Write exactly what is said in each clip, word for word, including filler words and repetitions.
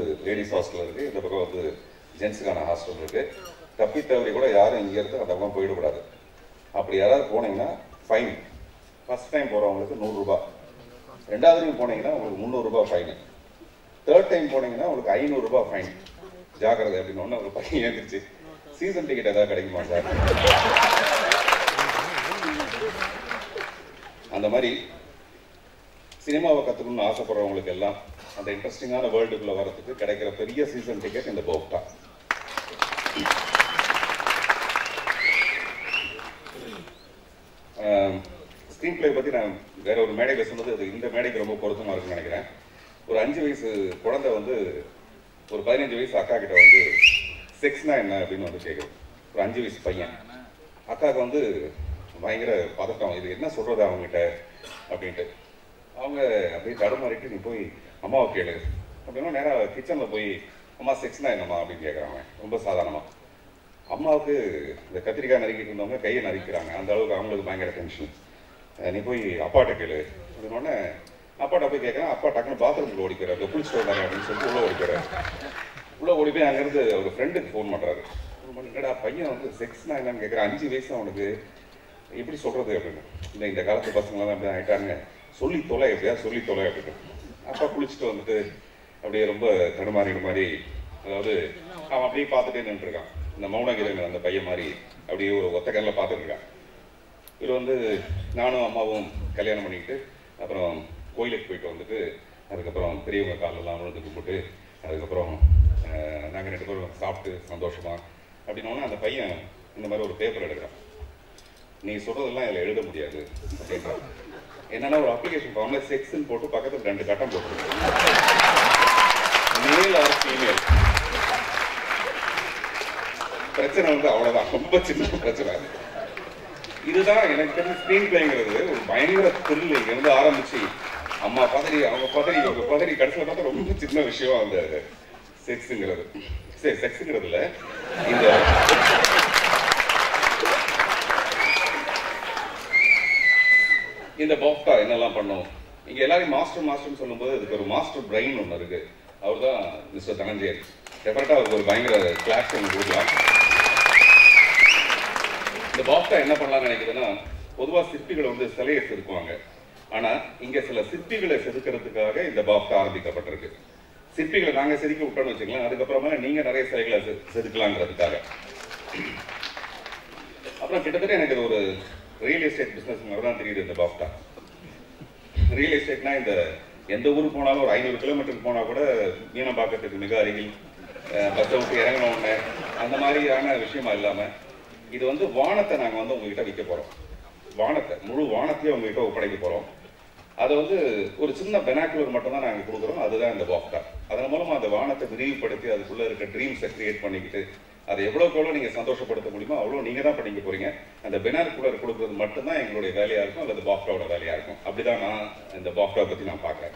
Ladies hostel இருக்குது, இந்த பக்கம் வந்து ஜென்ஸுக்கான ஹாஸ்டல் இருக்குது. தப்பி தவறி கூட யாரும் இங்கேருந்து அந்த பக்கம் போயிடக்கூடாது. அப்படி யாராவது போனீங்கன்னா ஃபைன். ஃபஸ்ட் டைம் போகிறவங்களுக்கு நூறுரூபா, ரெண்டாவது டைம் போனீங்கன்னா உங்களுக்கு முந்நூறுரூபா ஃபைனு, தேர்ட் டைம் போனீங்கன்னா உங்களுக்கு ஐநூறுரூபா ஃபைன். ஜாக்கிரதை அப்படின்னு ஒன்று ஒரு பையன் ஏந்துருச்சு, சீசன் டிக்கெட் ஏதாவது கிடைக்குமா சார்? அந்த மாதிரி சினிமாவை கற்றுக்கணும்னு ஆசைப்படுறவங்களுக்கு எல்லாம் அந்த இன்ட்ரெஸ்டிங்கான வேர்ல்டுக்குள்ளே வரதுக்கு கிடைக்கிற பெரிய சீசன் டிக்கெட் இந்த போஃப்டா. ஸ்க்ரீன் பிளே பற்றி நான் வேற ஒரு மேடையில் சொன்னது அது இந்த மேடைக்கு ரொம்ப பொருத்தமாக இருக்குன்னு நினைக்கிறேன். ஒரு அஞ்சு வயசு குழந்தை வந்து ஒரு பதினஞ்சு வயசு அக்கா கிட்ட வந்து செக்ஸ்னா என்ன அப்படின்னு வந்து கேட்குது. ஒரு அஞ்சு வயசு பையன். அக்காவுக்கு வந்து பயங்கர பதட்டம், இது என்ன சொல்கிறது அவங்ககிட்ட அப்படின்ட்டு. அவங்க அப்படியே தடுமாறிட்டு நீ போய் அம்மாவை கேளு அப்படின்னா நேராக கிச்சனில் போய் அம்மா செக்ஸ்னா என்னம்மா அப்படின்னு கேட்குறாங்க ரொம்ப சாதாரணமாக. அம்மாவுக்கு இந்த கத்திரிக்காய் நறுக்கிட்டு இருந்தவங்க கையை நறுக்கிறாங்க, அந்த அளவுக்கு அவங்களுக்கு பயங்கர டென்ஷன். நீ போய் அப்பாட்ட கேளு அப்படின்னோடனே அப்பாட்ட போய் கேட்குறேன். அப்பா டக்குன்னு பாத்ரூம்ல ஓடி போயிறாரு, குளிச்சுட்டு வந்தாங்க அப்படின்னு சொல்லிட்டு உள்ளே ஓடி போயிறாரு. உள்ளே ஓடி போய் அங்கேருந்து அவர் ஃப்ரெண்டுக்கு ஃபோன் பண்ணுறாரு. ஃபோன் பண்ணிட்டா பையன் வந்து செக்ஸ்னா என்னன்னு கேட்குறேன், அஞ்சு வயசு அவனுக்கு எப்படி சொல்கிறது அப்படின்னு. இல்லை இந்த காலத்து பசங்களாம் அப்படி ஆகிட்டாங்க, சொல்லி தொலை எப்படியா சொல்லி தொலை அப்படின்னு. அப்பா குளிச்சுட்டு வந்துட்டு அப்படியே ரொம்ப தடுமாறின மாதிரி, அதாவது அவன் அப்படியே பார்த்துட்டே நின்றுருக்கான், இந்த மௌனகிரன் அந்த பையன் மாதிரி அப்படியே ஒரு ஒத்த கண்ணில் பார்த்துட்டு இருக்கான். இவர் வந்து நானும் அம்மாவும் கல்யாணம் பண்ணிக்கிட்டு அப்புறம் கோயிலுக்கு போயிட்டு வந்துட்டு அதுக்கப்புறம் பெரியவங்க காலெல்லாம் விழுந்து கும்பிட்டு அதுக்கப்புறம் நாங்கள் ரெண்டு பேரும் சாப்பிட்டு சந்தோஷமா அப்படின்னோன்னா அந்த பையன் இந்த மாதிரி ஒரு பேப்பர் எடுக்கிறான். நீ சொல்றதெல்லாம் இதில் எழுத முடியாது அப்படின்றான். என்னன்னா ஒரு அப்ளிகேஷன் ஃபார்ம்ல செக்ஸ்ன்னு போட்டு பக்கத்தில் ரெண்டு கட்டம் போட்டுருக்கு, மேல் ஆர் ஃபீமேல். பிரச்சனை வந்து அவ்வளோதான், ரொம்ப சின்ன பிரச்சனை. இதுதான் எனக்கு தெரிஞ்ச ஸ்க்ரீன் பிளேங்கிறது ஒரு பயங்கர த்ரில். இருந்து ஆரம்பிச்சு அம்மா பதறி அவங்க பதறி அவங்க பதறி கடைசியில் பார்த்தா ரொம்ப சின்ன விஷயம் அந்த செக்ஸுங்கிறது. சரி, செக்ஸுங்கிறது இல்லை, இந்த இந்த போஃப்டா என்னெல்லாம் பண்ணும். இங்கே எல்லாரையும் மாஸ்டர் மாஸ்டர்னு சொல்லும்போது அதுக்கு ஒரு மாஸ்டர் பிரெயின் ஒன்று இருக்கு, அவர் தான் மிஸ்டர் தனஞ்சயன். டெஃபரெக்டாக அவருக்கு ஒரு பயங்கர கிளாஸ் ஒன்று கொடுக்கலாம். இந்த போஃப்டா என்ன பண்ணலாம்னு நினைக்குதுன்னா, பொதுவாக சிற்பிகளை வந்து சிலையை செதுக்குவாங்க, ஆனால் இங்கே சில சிற்பிகளை செதுக்கிறதுக்காக இந்த போஃப்டா ஆரம்பிக்கப்பட்டிருக்கு. சிற்பிகளை நாங்கள் செதுக்கி விட்டோம்னு வச்சுக்கலாம், அதுக்கப்புறமா நீங்கள் நிறைய சிலைகளை செதுக்கலாங்கிறதுக்காக. அப்புறம் கிட்டத்தட்ட எனக்கு இது ஒரு ரியல் எஸ்டேட் பிஸ்னஸ் மாதிரி தான் தெரியுது இந்த போஃப்டா. ரியல் எஸ்டேட்னா இந்த எந்த ஊருக்கு போனாலும் ஒரு ஐநூறு கிலோமீட்டருக்கு போனால் கூட மீனம்பாக்கத்துக்கு மிக அருகில் பஸ்ஸை விட்டு இறங்கணும் ஒன்று அந்த மாதிரியான விஷயமா இல்லாமல் இது வந்து வானத்தை நாங்கள் வந்து உங்ககிட்ட விற்க போகிறோம். வானத்தை முழு வானத்தையும் உங்ககிட்ட ஒப்படைக்க போகிறோம். அதை வந்து ஒரு சின்ன பெனாக்குலர் மட்டும் தான் நாங்கள் கொடுக்குறோம், அதுதான் இந்த போஃப்டா. அதன் மூலமாக அந்த வானத்தை விரிவுபடுத்தி அதுக்குள்ளே இருக்க ட்ரீம்ஸை கிரியேட் பண்ணிக்கிட்டு அதை எவ்வளோக்கு எவ்வளோ நீங்கள் சந்தோஷப்படுத்த முடியுமோ அவ்வளோ நீங்கள் தான் பண்ணிக்க போகிறீங்க. அந்த பெனாக்குலர் கொடுக்குறது மட்டும்தான் எங்களுடைய வேலையாக இருக்கும், அல்லது போஃப்டாவோட வேலையாக இருக்கும். அப்படி தான் நான் இந்த போஃப்டா பற்றி நான் பார்க்குறேன்.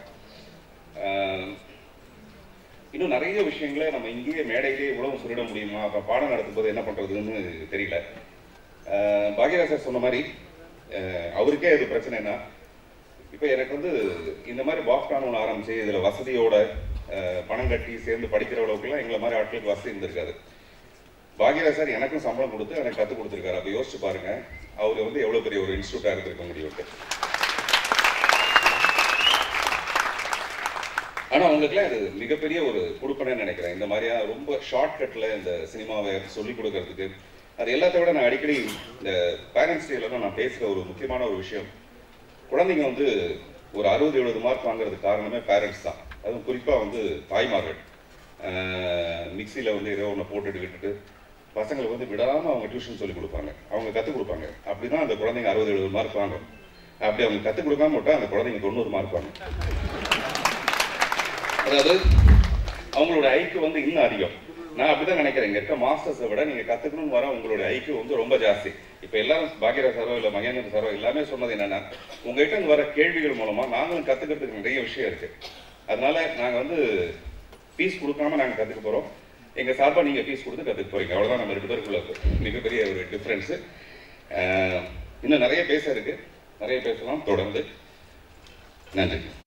இன்னும் நிறைய விஷயங்களை நம்ம இங்கேயே மேடையிலேயே இவ்வளவு சொல்லிட முடியுமா, அப்போ பாடம் நடத்தும் போது என்ன பண்ணுறதுன்னு தெரியல. பாக்யராஜ் சார் சொன்ன மாதிரி அவருக்கே அது பிரச்சனைனா, இப்போ எனக்கு வந்து இந்த மாதிரி போஃப்டான்னு ஒன்று ஆரம்பிச்சு இதில் வசதியோட பணம் கட்டி சேர்ந்து படிக்கிற அளவுக்குலாம் எங்களை மாதிரி ஆட்களுக்கு வசதி இருந்திருக்காது. பாக்யராஜ் சார் எனக்கும் சம்பளம் கொடுத்து எனக்கு கற்றுக் கொடுத்துருக்காரு. அப்போ யோசிச்சு பாருங்க அவர் வந்து எவ்வளோ பெரிய ஒரு இன்ஸ்டியூட்டாக இருந்திருக்க முடியும். ஆனால் அவங்களுக்குலாம் இது மிகப்பெரிய ஒரு கொடுப்பனேன்னு நினைக்கிறேன். இந்த மாதிரியா ரொம்ப ஷார்ட்கட்டில் இந்த சினிமாவை சொல்லிக் கொடுக்கறதுக்கு. அது எல்லாத்த விட நான் அடிக்கடி இந்த பேரண்ட்ஸ் டேல தான் நான் பேசுகிற ஒரு முக்கியமான ஒரு விஷயம், குழந்தைங்க வந்து ஒரு அறுபது எழுபது மார்க் வாங்குறதுக்கு காரணமே பேரண்ட்ஸ் தான். அதுவும் குறிப்பாக வந்து தாய்மார்கள் மிக்சியில் வந்து ஏதோ ஒன்று போட்டுட்டு விட்டுட்டு பசங்களுக்கு வந்து விடாமல் அவங்க டியூஷன் சொல்லி கொடுப்பாங்க, அவங்க கற்றுக் கொடுப்பாங்க. அப்படி தான் அந்த குழந்தைங்க அறுபது எழுபது மார்க் வாங்கும். அப்படி அவங்க கற்றுக் கொடுக்காம விட்டால் அந்த குழந்தைங்க தொண்ணூறு மார்க் வாங்க. அதாவது அவங்களோட ஐக்கியூ வந்து இன்னும் அதிகம். நான் அப்படிதான் நினைக்கிறேன், இங்க இருக்க மாஸ்டர்ஸை விட நீங்க கத்துக்கணும்னு வர உங்களுடைய ஐக்கியூ வந்து ரொம்ப ஜாஸ்தி. இப்ப எல்லாரும் பாக்யராஜ் சாரோ இல்ல மகேந்திர சாரோ எல்லாமே சொன்னது என்னன்னா, உங்ககிட்ட இருந்து வர கேள்விகள் மூலமா நாங்களும் கத்துக்கிறதுக்கு நிறைய விஷயம் இருக்கு. அதனால நாங்க வந்து ஃபீஸ் கொடுக்காம நாங்க கத்துக்க போறோம். எங்க சார்பா நீங்க ஃபீஸ் கொடுத்து கத்துக்க போறீங்க. அவ்வளவுதான் நம்ம ரெண்டு பேருக்குள்ள மிகப்பெரிய ஒரு டிஃபரன்ஸ். இன்னும் நிறைய பேச இருக்கு, நிறைய பேசலாம் தொடர்ந்து. நன்றி.